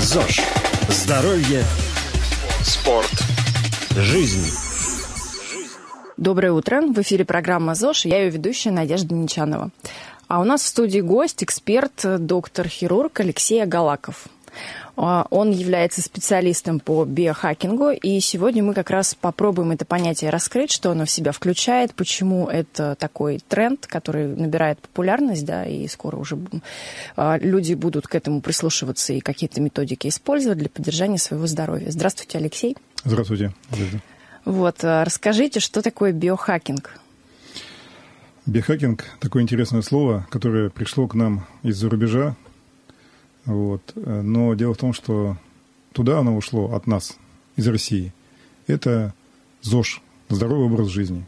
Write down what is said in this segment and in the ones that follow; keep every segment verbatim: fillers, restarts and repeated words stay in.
ЗОЖ. Здоровье, спорт, жизнь. Доброе утро. В эфире программа ЗОЖ. Я ее ведущая Надежда Нечанова. А у нас в студии гость, эксперт, доктор-хирург Алексей Агалаков. Он является специалистом по биохакингу, и сегодня мы как раз попробуем это понятие раскрыть, что оно в себя включает, почему это такой тренд, который набирает популярность, да, и скоро уже люди будут к этому прислушиваться и какие-то методики использовать для поддержания своего здоровья. Здравствуйте, Алексей. Здравствуйте. Вот, расскажите, что такое биохакинг? Биохакинг – такое интересное слово, которое пришло к нам из-за рубежа. Вот. Но дело в том, что туда оно ушло от нас, из России. Это ЗОЖ, здоровый образ жизни.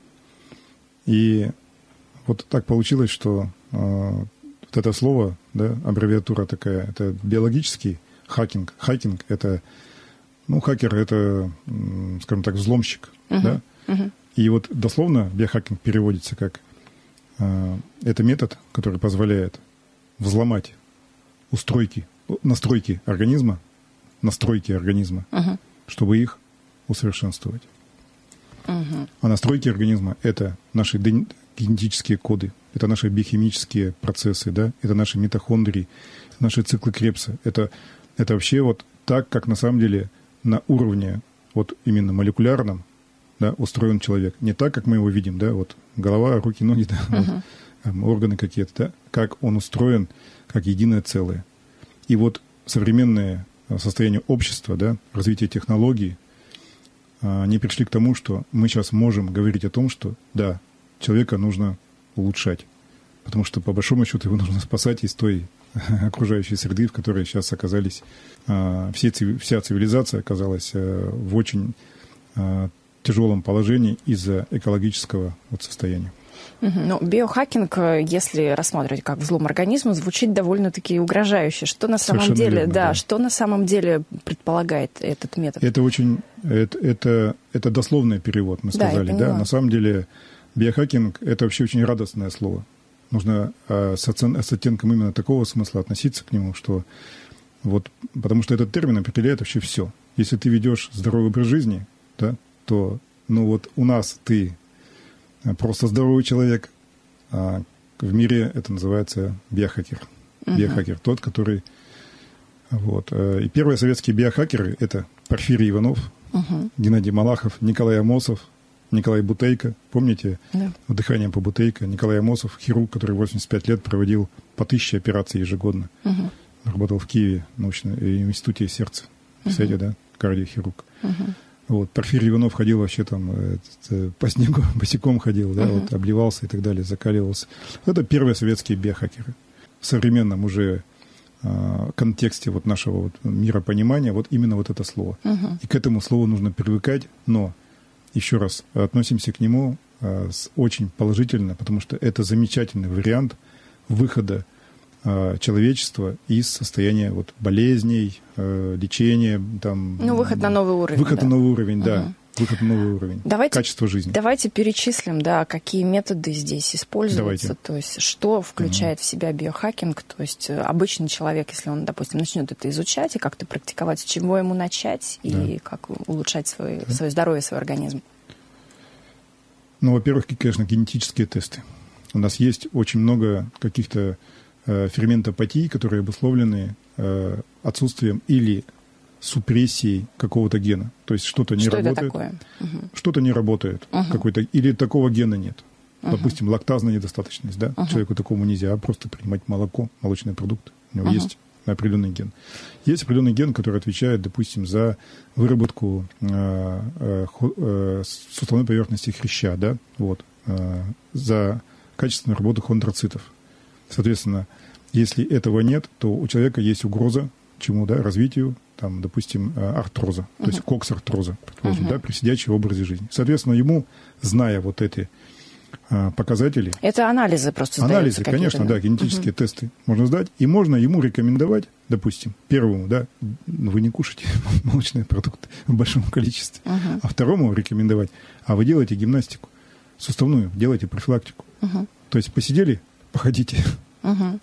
И вот так получилось, что э, вот это слово, да, аббревиатура такая, это биологический хакинг. Хакинг – это, ну, хакер – это, скажем так, взломщик. Uh-huh. Да? Uh-huh. И вот дословно биохакинг переводится как э, это метод, который позволяет взломать устройки, настройки организма, настройки организма, uh-huh. чтобы их усовершенствовать. Uh-huh. А настройки организма – это наши генетические коды, это наши биохимические процессы, да, это наши митохондрии, наши циклы Кребса. Это, это вообще вот так, как на самом деле на уровне вот именно молекулярном, да, устроен человек. Не так, как мы его видим, да, вот голова, руки, ноги, да, uh-huh. вот, органы какие-то, да, как он устроен, как единое целое. И вот современное состояние общества, да, развитие технологий, они пришли к тому, что мы сейчас можем говорить о том, что, да, человека нужно улучшать, потому что, по большому счету, его нужно спасать из той окружающей среды, в которой сейчас оказались, все, вся цивилизация оказалась в очень тяжелом положении из-за экологического вот состояния. Ну, биохакинг, если рассматривать как взлом организма, звучит довольно-таки угрожающе. Что на самом Совершенно деле, верно, да, да, что на самом деле предполагает этот метод? Это очень, это, это, это дословный перевод, мы сказали, да, да. На самом деле биохакинг – это вообще очень радостное слово. Нужно а, с, оцен, с оттенком именно такого смысла относиться к нему, что вот, потому что этот термин определяет вообще все. Если ты ведешь здоровый образ жизни, да, то, ну вот у нас ты просто здоровый человек, а в мире это называется биохакер. Uh-huh. Биохакер тот, который... Вот. И первые советские биохакеры – это Порфирий Иванов, uh-huh. Геннадий Малахов, Николай Амосов, Николай Бутейко. Помните? Yeah. Дыхание по Бутейко. Николай Амосов, хирург, который восемьдесят пять лет проводил по тысяче операций ежегодно. Uh-huh. Работал в Киеве в научном институте сердца. Представляете, uh-huh. да? Кардиохирург. Uh-huh. Вот, Порфирий Иванов ходил вообще там этот, по снегу, босиком ходил, да, uh-huh. вот, обливался и так далее, закаливался. Это первые советские биохакеры. В современном уже э, контексте вот нашего вот миропонимания вот именно вот это слово. Uh-huh. И к этому слову нужно привыкать, но еще раз относимся к нему э, с, очень положительно, потому что это замечательный вариант выхода э, человечества из состояния вот, болезней, э, лечения. Там, ну, выход на новый уровень. Выход да. на новый уровень, угу. да. Выход на новый уровень. Давайте, качество жизни. Давайте перечислим, да, какие методы здесь используются. Давайте. То есть, что включает угу. в себя биохакинг. То есть, обычный человек, если он, допустим, начнет это изучать и как-то практиковать, с чего ему начать и да. как улучшать свой, да. свое здоровье, свой организм. Ну, во-первых, конечно, генетические тесты. У нас есть очень много каких-то э, ферментопатий, которые обусловлены э, отсутствием или супрессией какого-то гена. То есть что-то не что работает. Это такое? Угу. Что-то не работает. Угу. Какой-то, или такого гена нет. Угу. Допустим, лактазная недостаточность. Да? Угу. Человеку такому нельзя просто принимать молоко, молочный продукт. У него угу. есть определенный ген. Есть определенный ген, который отвечает, допустим, за выработку э, э, суставной поверхности хряща, да? Вот, э, за качественную работу хондроцитов. Соответственно, если этого нет, то у человека есть угроза чему, да, развитию, там, допустим, артроза, uh-huh. то есть кокс-артроза, uh-huh. да, при сидячем образе жизни. Соответственно, ему, зная вот эти а, показатели... Это анализы просто Анализы, конечно, да, генетические uh-huh. тесты можно сдать, и можно ему рекомендовать, допустим, первому, да, вы не кушаете молочные продукты в большом количестве, uh-huh. а второму рекомендовать, а вы делаете гимнастику суставную, делаете профилактику. Uh-huh. То есть посидели, походите, uh-huh. да,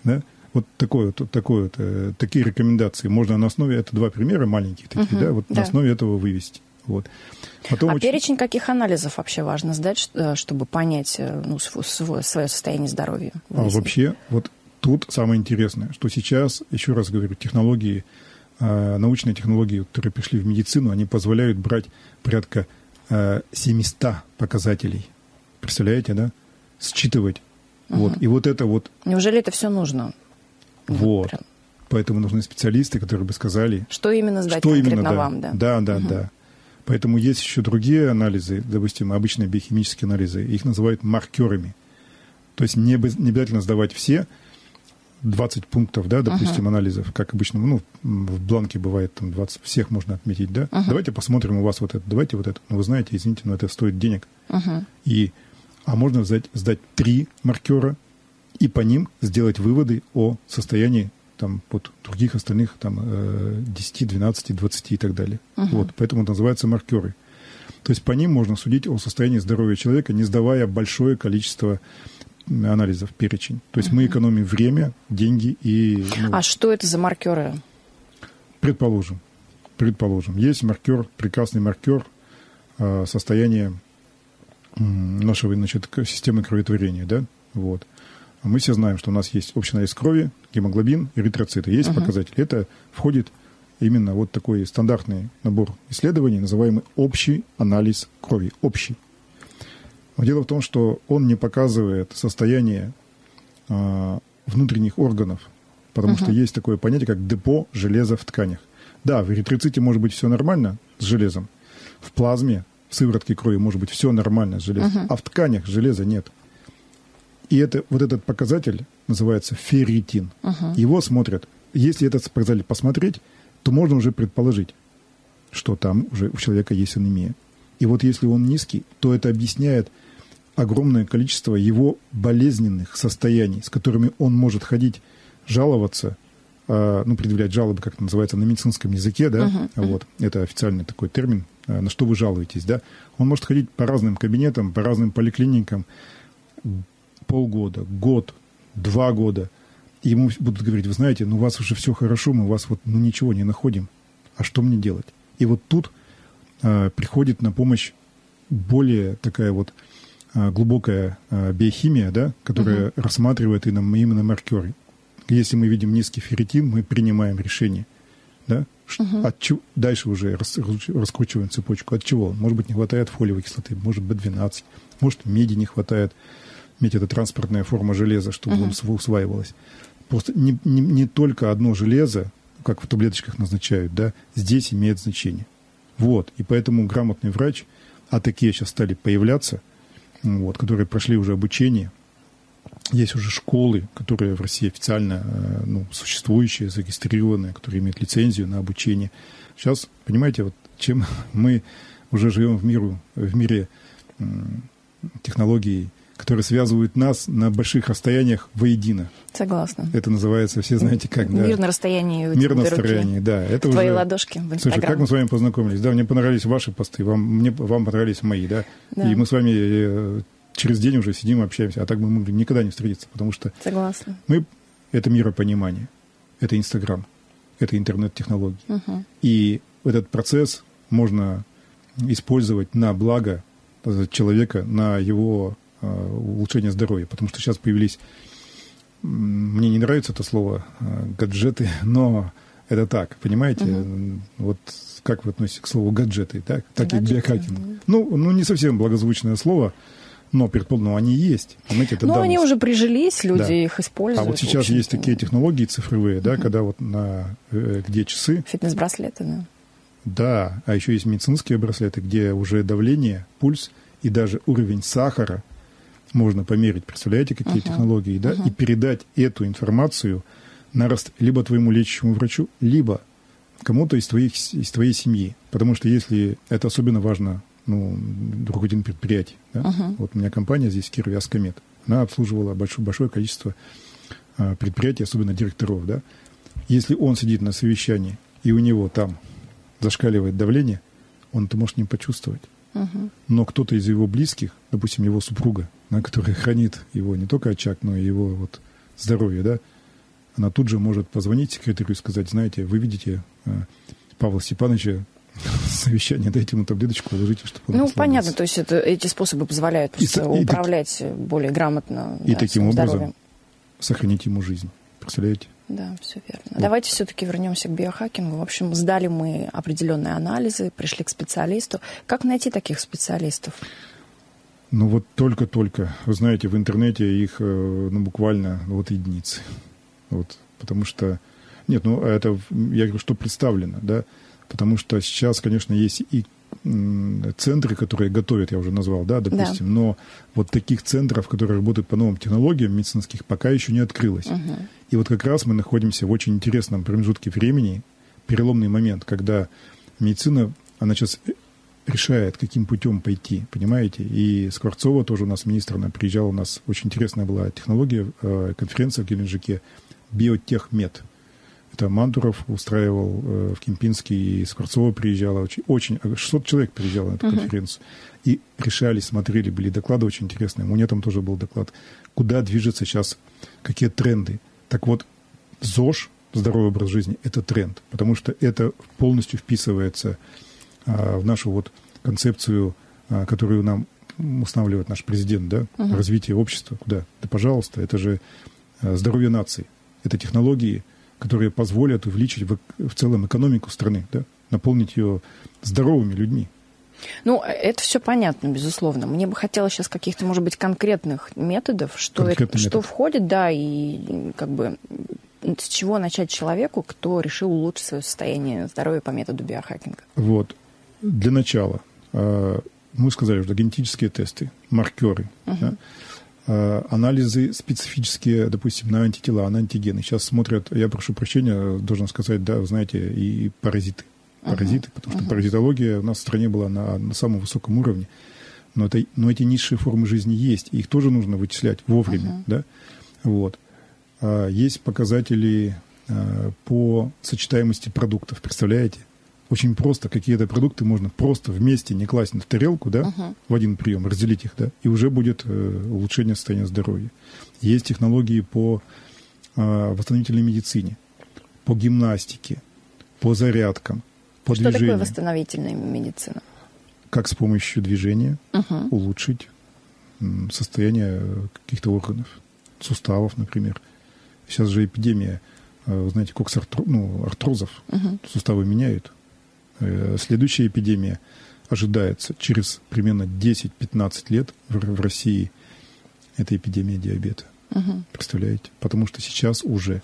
Вот, такое, вот, такое, вот, э, такие рекомендации можно на основе, это два примера маленьких таких, угу, да, вот да. на основе этого вывести. Вот. Потом а очень... перечень каких анализов вообще важно сдать, чтобы понять, ну, свое, свое состояние здоровья? А вообще, вот тут самое интересное, что сейчас, еще раз говорю, технологии, научные технологии, которые пришли в медицину, они позволяют брать порядка семьсот показателей. Представляете, да? Считывать. Угу. Вот. И вот это вот... Неужели это все нужно? Вот. Прям... Поэтому нужны специалисты, которые бы сказали... Что именно сдать что конкретно именно, да. вам, да? Да, да, угу. да. Поэтому есть еще другие анализы, допустим, обычные биохимические анализы. Их называют маркерами. То есть не, не обязательно сдавать все двадцать пунктов, да, допустим, uh-huh. анализов, как обычно, ну, в бланке бывает там двадцать, всех можно отметить, да. Uh-huh. Давайте посмотрим у вас вот это, давайте вот это. Ну, вы знаете, извините, но это стоит денег. Uh-huh. И, а можно сдать, сдать три маркера и по ним сделать выводы о состоянии там, вот, других остальных там, десять, двенадцать, двадцать и так далее. Uh-huh. Вот, поэтому это называются маркеры. То есть по ним можно судить о состоянии здоровья человека, не сдавая большое количество анализов, перечень. То есть uh-huh. мы экономим время, деньги и... Ну, а что это за маркеры? Предположим. Предположим. Есть маркер, прекрасный маркер э, состояния э, нашего, значит, системы кроветворения, да? Вот. А мы все знаем, что у нас есть общий анализ крови, гемоглобин, эритроциты. Есть uh-huh. показатели. Это входит именно вот такой стандартный набор исследований, называемый общий анализ крови. Общий. Но дело в том, что он не показывает состояние э, внутренних органов, потому uh-huh. что есть такое понятие, как депо железа в тканях. Да, в эритроците может быть все нормально с железом, в плазме, в сыворотке крови может быть все нормально с железом, uh-huh. а в тканях железа нет. И это, вот этот показатель называется ферритин. Uh-huh. Его смотрят. Если этот показатель посмотреть, то можно уже предположить, что там уже у человека есть анемия. И вот если он низкий, то это объясняет огромное количество его болезненных состояний, с которыми он может ходить, жаловаться, э, ну, предъявлять жалобы, как это называется на медицинском языке, да, uh-huh. вот, это официальный такой термин, э, на что вы жалуетесь, да. Он может ходить по разным кабинетам, по разным поликлиникам полгода, год, два года, и ему будут говорить: вы знаете, ну, у вас уже все хорошо, мы у вас вот, ну, ничего не находим, а что мне делать? И вот тут э, приходит на помощь более такая вот э, глубокая э, биохимия, да, которая uh-huh. рассматривает именно, именно маркеры. Если мы видим низкий ферритин, мы принимаем решение. Да? Uh-huh. От чего, дальше уже рас, раскручиваем цепочку. От чего? Может быть, не хватает фолиевой кислоты, может би двенадцать, может, меди не хватает. Медь – это транспортная форма железа, чтобы uh-huh. он усваивалось. Просто не, не, не только одно железо, как в таблеточках назначают, да, здесь имеет значение. Вот. И поэтому грамотный врач, а такие сейчас стали появляться, вот, которые прошли уже обучение. Есть уже школы, которые в России официально, ну, существующие, зарегистрированные, которые имеют лицензию на обучение. Сейчас, понимаете, вот чем мы уже живем в, миру, в мире технологий, которые связывают нас на больших расстояниях воедино. Согласна. Это называется, все знаете как, да? Мир на расстоянии. Мир на расстоянии, да. Это твои уже... ладошки в Инстаграм. Слушай, как мы с вами познакомились? Да, мне понравились ваши посты, вам, мне, вам понравились мои, да? да? И мы с вами э, через день уже сидим и общаемся, а так мы могли никогда не встретиться, потому что... Согласна. Мы... Это миропонимание, это Инстаграм, это интернет-технологии. Угу. И этот процесс можно использовать на благо человека, на его... улучшение здоровья, потому что сейчас появились, мне не нравится это слово, гаджеты, но это так, понимаете? Uh-huh. Вот как вы относитесь к слову гаджеты, так, так и к биохакингу. Uh-huh. Ну, ну, не совсем благозвучное слово, но, предположим, они есть. Понимаете, это ну, давность. Они уже прижились, люди да. их используют. А вот сейчас есть такие технологии цифровые, да, uh-huh. когда вот на, где часы. Фитнес-браслеты, да. Да, а еще есть медицинские браслеты, где уже давление, пульс и даже уровень сахара можно померить, представляете, какие uh-huh. технологии, да, uh-huh. и передать эту информацию на рост либо твоему лечащему врачу, либо кому-то из, твоих, из твоей семьи. Потому что если это особенно важно, ну, руководителям предприятий, да? uh-huh. вот у меня компания здесь в Кирове, Аскомед, она обслуживала большое, большое количество а, предприятий, особенно директоров, да. Если он сидит на совещании, и у него там зашкаливает давление, он это может не почувствовать. Uh-huh. Но кто-то из его близких, допустим, его супруга, на которая хранит его не только очаг, но и его вот здоровье, да, она тут же может позвонить секретарю и сказать: знаете, вы видите Павла Степановича, совещание, дайте ему таблеточку, положите, чтобы он Ну, расслабился. Понятно, то есть это, эти способы позволяют просто и, управлять и, более грамотно. И да, таким образом здоровьем. Сохранить ему жизнь. Представляете? Да, все верно. Вот. Давайте все-таки вернемся к биохакингу. В общем, сдали мы определенные анализы, пришли к специалисту. Как найти таких специалистов? Ну вот только-только. Вы знаете, в интернете их ну, буквально вот единицы. Вот, потому что... Нет, ну это, я говорю, что представлено, да? Потому что сейчас, конечно, есть и центры, которые готовят, я уже назвал, да, допустим, да. Но вот таких центров, которые работают по новым технологиям медицинских, пока еще не открылось. Угу. И вот как раз мы находимся в очень интересном промежутке времени, переломный момент, когда медицина, она сейчас решает, каким путем пойти, понимаете? И Скворцова тоже у нас министр, она приезжала, у нас очень интересная была технология, конференция в Геленджике, биотехмед. Это Мантуров устраивал э, в Кемпинске, и Скворцова приезжала. Очень, очень, шестьсот человек приезжало на эту uh-huh. конференцию. И решали, смотрели, были доклады очень интересные. У меня там тоже был доклад. Куда движется сейчас, какие тренды. Так вот, ЗОЖ, здоровый образ жизни, это тренд. Потому что это полностью вписывается а, в нашу вот концепцию, а, которую нам устанавливает наш президент, да, uh-huh. развитие общества. Куда? Да, пожалуйста, это же а, здоровье нации. Это технологии, которые позволят увеличить в, в целом экономику страны, да? Наполнить ее здоровыми людьми. Ну, это все понятно, безусловно. Мне бы хотелось сейчас каких-то, может быть, конкретных методов, что, это, что входит, да, и как бы с чего начать человеку, кто решил улучшить свое состояние здоровья по методу биохакинга. Вот. Для начала мы сказали, что генетические тесты, маркеры, uh-huh. да? Анализы специфические, допустим, на антитела, на антигены. Сейчас смотрят, я прошу прощения, должен сказать, да, вы знаете, и паразиты. Паразиты, uh-huh. потому что uh-huh. паразитология у нас в стране была на, на самом высоком уровне. Но, это, но эти низшие формы жизни есть, и их тоже нужно вычислять вовремя. Uh-huh. Да? Вот. А, есть показатели а, по сочетаемости продуктов, представляете? Очень просто какие-то продукты можно просто вместе не класть в тарелку, да, uh-huh. в один прием, разделить их, да, и уже будет э, улучшение состояния здоровья. Есть технологии по э, восстановительной медицине, по гимнастике, по зарядкам, по Что движению. Что такое восстановительная медицина? Как с помощью движения uh-huh. улучшить состояние каких-то органов, суставов, например. Сейчас же эпидемия, э, вы знаете, коксартро, ну, артрозов, uh-huh. суставы меняют. Следующая эпидемия ожидается через примерно десять-пятнадцать лет в, в России. Это эпидемия диабета. Угу. Представляете? Потому что сейчас уже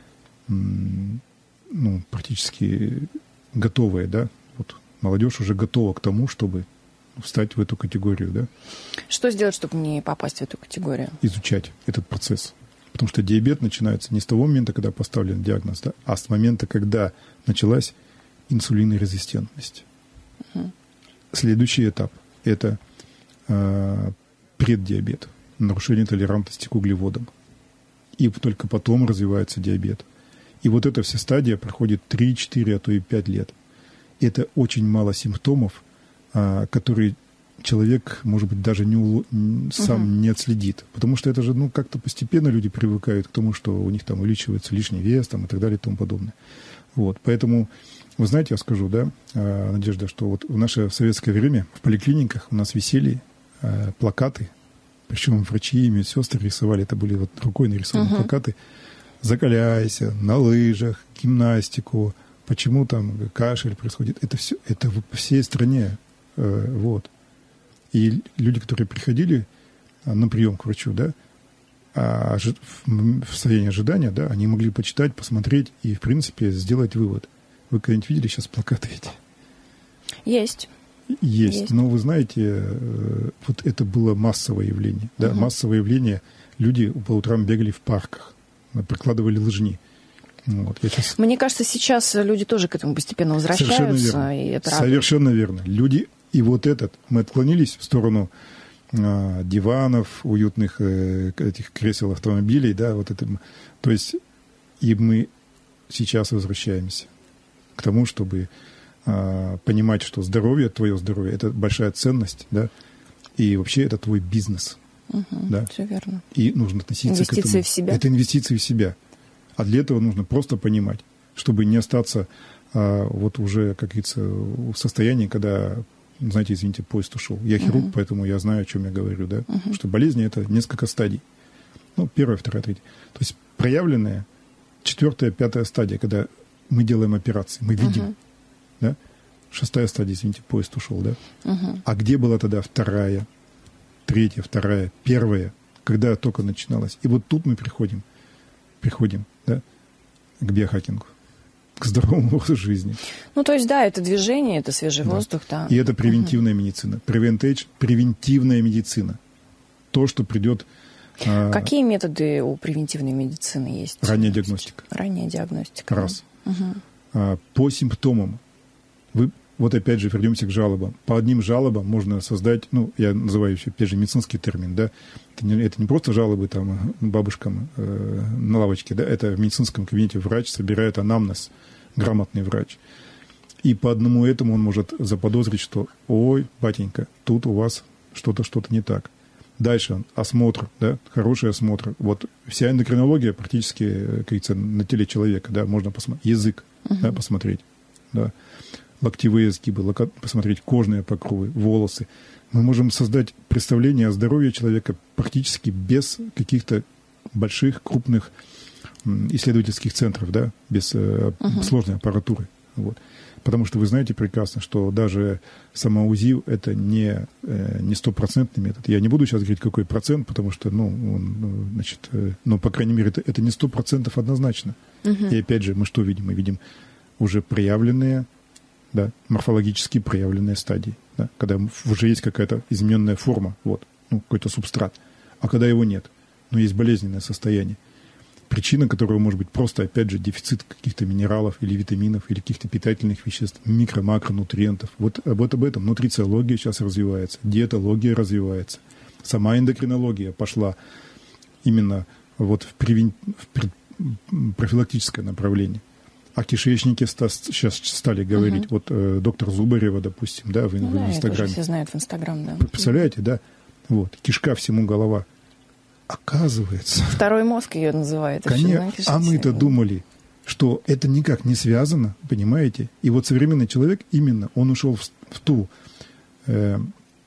ну, практически готовая, да, вот молодежь уже готова к тому, чтобы встать в эту категорию, да. Что сделать, чтобы не попасть в эту категорию? Изучать этот процесс. Потому что диабет начинается не с того момента, когда поставлен диагноз, да, а с момента, когда началась инсулинорезистентность. Uh-huh. Следующий этап – это э, преддиабет, нарушение толерантности к углеводам. И только потом развивается диабет. И вот эта вся стадия проходит три-четыре, а то и пять лет. И это очень мало симптомов, э, которые человек, может быть, даже не, сам uh-huh. не отследит. Потому что это же, ну, как-то постепенно люди привыкают к тому, что у них там увеличивается лишний вес там, и так далее и тому подобное. Вот, поэтому... Вы знаете, я скажу, да, Надежда, что вот в наше советское время в поликлиниках у нас висели э, плакаты, причем врачи и медсестры рисовали, это были вот рукой нарисованные uh-huh. плакаты, закаляйся, на лыжах, гимнастику, почему там кашель происходит, это все, это по всей стране, э, вот. И люди, которые приходили на прием к врачу, да, а в состоянии ожидания, да, они могли почитать, посмотреть и, в принципе, сделать вывод. Вы когда-нибудь видели сейчас плакаты эти? Есть. Есть. Есть. Но вы знаете, вот это было массовое явление. Да? Угу. Массовое явление. Люди по утрам бегали в парках, прикладывали лыжни. Вот. Я сейчас... Мне кажется, сейчас люди тоже к этому постепенно возвращаются. Совершенно верно. И это Совершенно верно. Люди, и вот этот, мы отклонились в сторону а, диванов, уютных э, этих кресел автомобилей, да, вот это. То есть, и мы сейчас возвращаемся к тому, чтобы а, понимать, что здоровье, твое здоровье, это большая ценность, да, и вообще это твой бизнес. Угу, да? Все верно. И нужно относиться инвестиции к этому. в себя. Это инвестиции в себя. А для этого нужно просто понимать, чтобы не остаться а, вот уже, как говорится, в состоянии, когда, знаете, извините, поезд ушел. Я хирург, uh-huh. поэтому я знаю, о чем я говорю, да? Uh-huh. Что болезни – это несколько стадий. Ну, первая, вторая, третья. То есть проявленная четвертая, пятая стадия, когда мы делаем операции, мы видим, uh-huh. да? Шестая стадия, извините, поезд ушел, да? Uh-huh. А где была тогда вторая, третья, вторая, первая, когда только начиналось? И вот тут мы приходим, приходим, да, к биохакингу, к здоровому образу жизни. Ну, то есть, да, это движение, это свежий да. воздух, да. И это превентивная uh-huh. медицина. Preventage, превентивная медицина. То, что придет... Какие а... методы у превентивной медицины есть? Ранняя диагностика. Ранняя диагностика. Раз. Uh-huh. А, по симптомам. Вы, вот опять же, вернемся к жалобам. По одним жалобам можно создать, ну, я называю еще, опять же, медицинский термин, да, это не, это не просто жалобы там бабушкам э, на лавочке, да, это в медицинском кабинете врач собирает анамнез, грамотный врач. И по одному этому он может заподозрить, что, ой, батенька, тут у вас что-то, что-то не так. Дальше осмотр, да, хороший осмотр. Вот вся эндокринология практически, как говорится, на теле человека, да, можно посмотреть, язык, uh-huh. да, посмотреть, да. Локтевые сгибы, лока... посмотреть кожные покровы, волосы. Мы можем создать представление о здоровье человека практически без каких-то больших, крупных исследовательских центров, да, без uh-huh. сложной аппаратуры. Вот. Потому что вы знаете прекрасно, что даже самоУЗИ – это не, не стопроцентный метод. Я не буду сейчас говорить, какой процент, потому что, ну, он, значит, ну, по крайней мере, это, это не сто процентов однозначно. Uh-huh. И опять же, мы что видим? Мы видим уже проявленные, да, морфологически проявленные стадии, да, когда уже есть какая-то измененная форма, вот, ну, какой-то субстрат, а когда его нет, но есть болезненное состояние. Причина, которая может быть просто, опять же, дефицит каких-то минералов или витаминов, или каких-то питательных веществ, микро-макронутриентов. Вот, вот об этом нутрициология сейчас развивается, диетология развивается, сама эндокринология пошла именно вот в, превен... в пред... профилактическое направление. О кишечнике ста, сейчас стали говорить. Uh-huh. Вот э, доктор Зубарева, допустим, да, в, ну, в, да, в Инстаграме. Это уже все знают в Инстаграм, да. Представляете, да? Вот, кишка всему голова. Оказывается... Второй мозг ее называют. Конечно, а мы-то думали, что это никак не связано, понимаете? И вот современный человек именно, он ушел в, в ту э,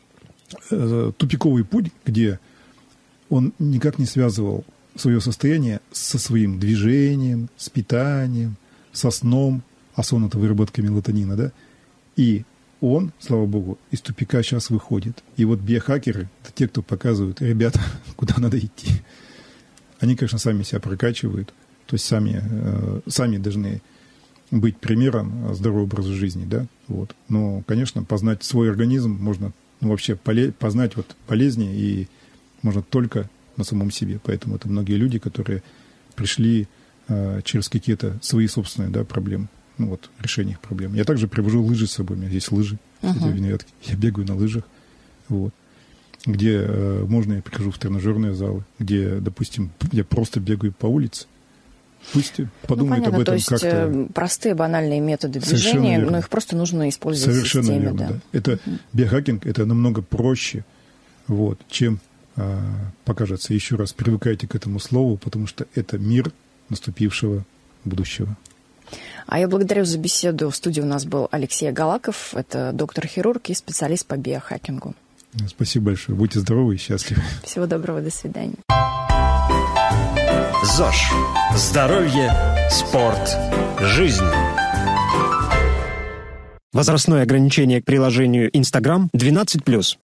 э, тупиковый путь, где он никак не связывал свое состояние со своим движением, с питанием, со сном, а сон – это выработка мелатонина, да? И он, слава богу, из тупика сейчас выходит. И вот биохакеры – это те, кто показывают, ребята, куда надо идти. Они, конечно, сами себя прокачивают, то есть сами, э, сами должны быть примером здорового образа жизни, да? Вот. Но, конечно, познать свой организм можно, ну, вообще поле, познать вот полезнее и можно только на самом себе. Поэтому это многие люди, которые пришли э, через какие-то свои собственные, да, проблемы. Ну вот, решение их проблем. Я также привожу лыжи с собой. У меня здесь лыжи, кстати, uh-huh. в Виноградке. Я бегаю на лыжах. Вот. Где э, можно, я прихожу в тренажерные залы, где, допустим, я просто бегаю по улице. Пусть подумают ну, об этом то есть как-то. Простые, банальные методы движения, но их просто нужно использовать Совершенно в системе. Верно, да. Да. Это uh-huh. биохакинг, это намного проще, вот, чем э, покажется. Еще раз, привыкайте к этому слову, потому что это мир наступившего будущего. А я благодарю за беседу. В студии у нас был Алексей Галаков. Это доктор-хирург и специалист по биохакингу. Спасибо большое. Будьте здоровы и счастливы. Всего доброго. До свидания. ЗОЖ. Здоровье, спорт, жизнь. Возрастное ограничение к приложению Instagram двенадцать плюс.